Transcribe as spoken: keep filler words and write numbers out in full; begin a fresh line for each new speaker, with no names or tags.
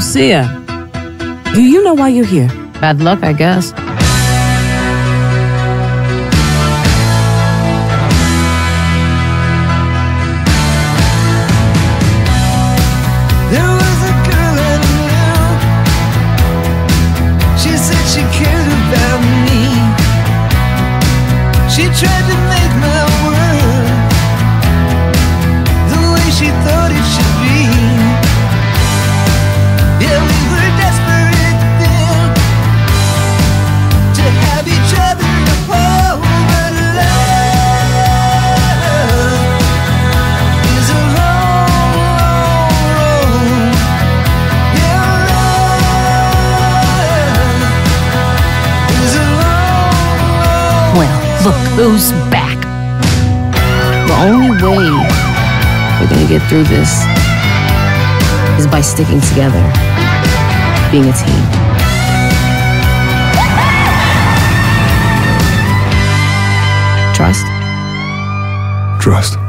Lucia, do you know why you're here?
Bad luck, I guess.
There was a girl I knew. She said she cared about me. She tried to make my world the way she thought it should be. Yeah, we were desperate then to have each other to hold, but love is a long, long road. Yeah, love is a long, long
Well, look who's back. The only way we're gonna get through this is by sticking together, being a team. Trust?
Trust.